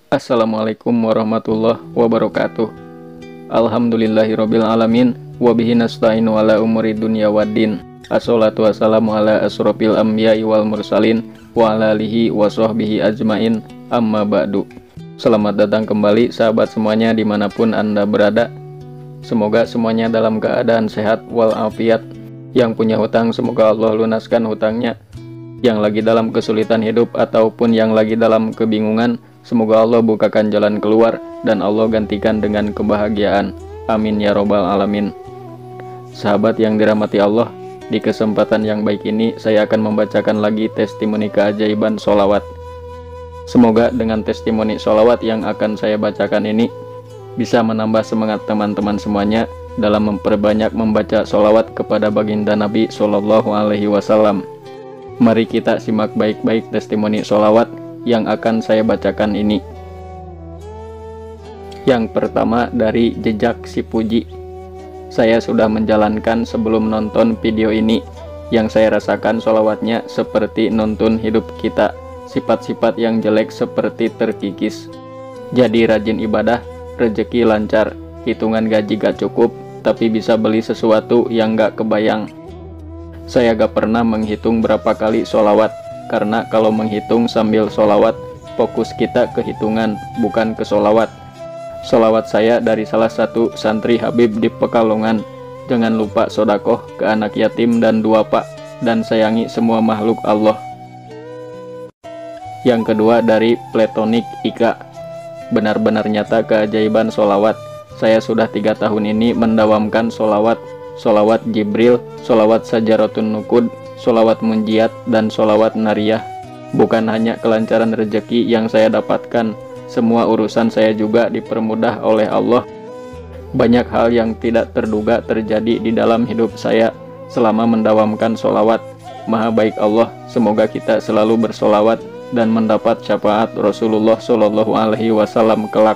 Assalamualaikum warahmatullahi wabarakatuh. Alhamdulillahirabbil alamin wa bihi nasta'inu ala umuri dunya waddin. Assalatu wassalamu ala asrofil anbiya'i wal mursalin wa ala alihi wa sahbihi ajmain, amma ba'du. Selamat datang kembali sahabat semuanya dimanapun Anda berada. Semoga semuanya dalam keadaan sehat walafiat. Yang punya hutang semoga Allah lunaskan hutangnya. Yang lagi dalam kesulitan hidup ataupun yang lagi dalam kebingungan, semoga Allah bukakan jalan keluar dan Allah gantikan dengan kebahagiaan. Amin ya robbal alamin. Sahabat yang dirahmati Allah, di kesempatan yang baik ini saya akan membacakan lagi testimoni keajaiban sholawat. Semoga dengan testimoni sholawat yang akan saya bacakan ini bisa menambah semangat teman-teman semuanya dalam memperbanyak membaca sholawat kepada baginda Nabi Shallallahu Alaihi Wasallam. Mari kita simak baik-baik testimoni sholawat yang akan saya bacakan ini. Yang pertama dari Jejak Si Puji. Saya sudah menjalankan sebelum nonton video ini. Yang saya rasakan sholawatnya seperti nonton hidup kita. Sifat-sifat yang jelek seperti terkikis. Jadi rajin ibadah, rezeki lancar, hitungan gaji gak cukup, tapi bisa beli sesuatu yang gak kebayang. Saya gak pernah menghitung berapa kali sholawat, karena kalau menghitung sambil sholawat, fokus kita ke hitungan, bukan ke sholawat. Sholawat saya dari salah satu santri Habib di Pekalongan. Jangan lupa sodakoh ke anak yatim dan duafa, dan sayangi semua makhluk Allah. Yang kedua dari Platonik Ika. Benar-benar nyata keajaiban sholawat. Saya sudah 3 tahun ini mendawamkan sholawat Jibril, sholawat Sajaratun Nukud, sholawat Munjiat, dan sholawat Nariyah. Bukan hanya kelancaran rezeki yang saya dapatkan, semua urusan saya juga dipermudah oleh Allah. Banyak hal yang tidak terduga terjadi di dalam hidup saya selama mendawamkan sholawat. Maha baik Allah, semoga kita selalu bersolawat dan mendapat syafaat Rasulullah Shallallahu Alaihi Wasallam kelak.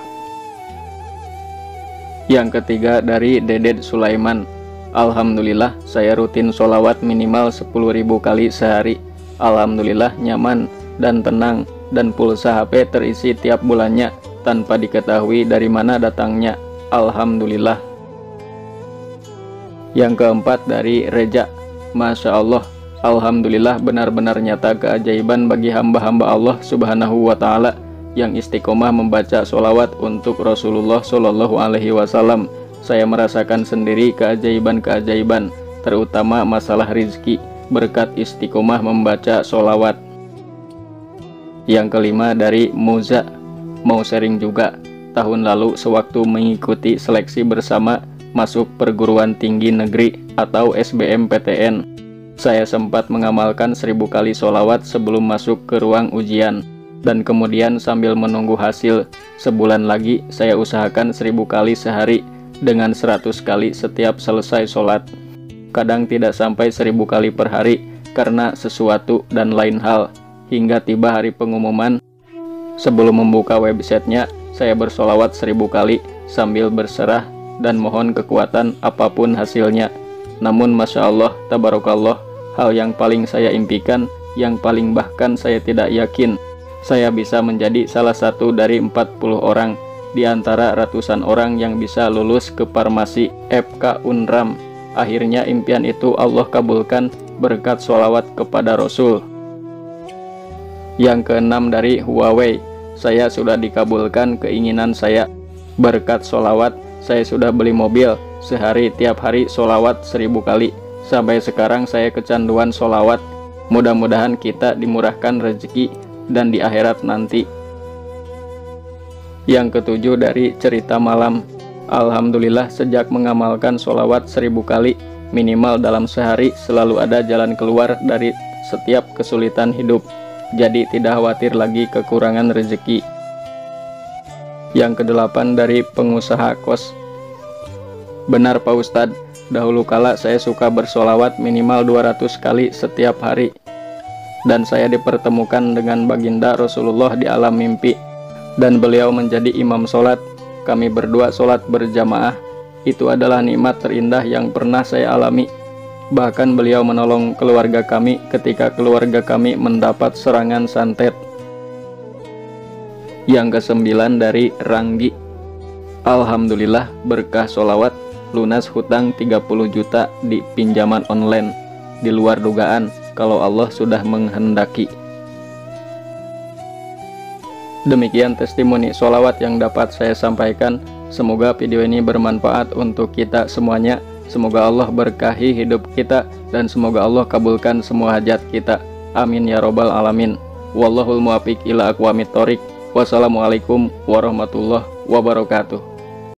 Yang ketiga dari Deded Sulaiman. Alhamdulillah, saya rutin sholawat minimal 10.000 kali sehari. Alhamdulillah nyaman dan tenang, dan pulsa HP terisi tiap bulannya tanpa diketahui dari mana datangnya. Alhamdulillah. Yang keempat dari Reja. Masya Allah, Alhamdulillah benar-benar nyata keajaiban bagi hamba-hamba Allah Subhanahu wa Ta'ala yang istiqomah membaca sholawat untuk Rasulullah Shallallahu Alaihi Wasallam. Saya merasakan sendiri keajaiban-keajaiban, terutama masalah rizki, berkat istiqomah membaca sholawat. Yang kelima dari Muza. Mau sharing juga. Tahun lalu sewaktu mengikuti seleksi bersama masuk perguruan tinggi negeri atau SBMPTN, saya sempat mengamalkan 1000 kali sholawat sebelum masuk ke ruang ujian. Dan kemudian sambil menunggu hasil, sebulan lagi saya usahakan 1000 kali sehari, dengan 100 kali setiap selesai sholat. Kadang tidak sampai 1000 kali per hari karena sesuatu dan lain hal. Hingga tiba hari pengumuman, sebelum membuka websitenya, saya bersolawat 1000 kali sambil berserah dan mohon kekuatan apapun hasilnya. Namun Masya Allah, Tabarakallah, hal yang paling saya impikan, yang paling bahkan saya tidak yakin, saya bisa menjadi salah satu dari 40 orang di antara ratusan orang yang bisa lulus ke farmasi FK Unram. Akhirnya impian itu Allah kabulkan berkat sholawat kepada Rasul. Yang keenam dari Huawei. Saya sudah dikabulkan keinginan saya. Berkat sholawat, saya sudah beli mobil. Sehari tiap hari sholawat 1000 kali. Sampai sekarang saya kecanduan sholawat. Mudah-mudahan kita dimurahkan rezeki dan di akhirat nanti. Yang ketujuh dari Cerita Malam. Alhamdulillah sejak mengamalkan sholawat 1000 kali minimal dalam sehari, selalu ada jalan keluar dari setiap kesulitan hidup. Jadi tidak khawatir lagi kekurangan rezeki. Yang kedelapan dari Pengusaha Kos. Benar Pak Ustadz, dahulu kala saya suka bersolawat minimal 200 kali setiap hari. Dan saya dipertemukan dengan baginda Rasulullah di alam mimpi. Dan beliau menjadi imam sholat. Kami berdua sholat berjamaah. Itu adalah nikmat terindah yang pernah saya alami. Bahkan beliau menolong keluarga kami ketika keluarga kami mendapat serangan santet. Yang ke-9 dari Ranggi. Alhamdulillah berkah sholawat lunas hutang 30 juta di pinjaman online. Di luar dugaan kalau Allah sudah menghendaki. Demikian testimoni sholawat yang dapat saya sampaikan. Semoga video ini bermanfaat untuk kita semuanya. Semoga Allah berkahi hidup kita dan semoga Allah kabulkan semua hajat kita. Amin ya robbal alamin. Wallahul muwaffiq ila aqwamit thoriq. Wassalamualaikum warahmatullahi wabarakatuh.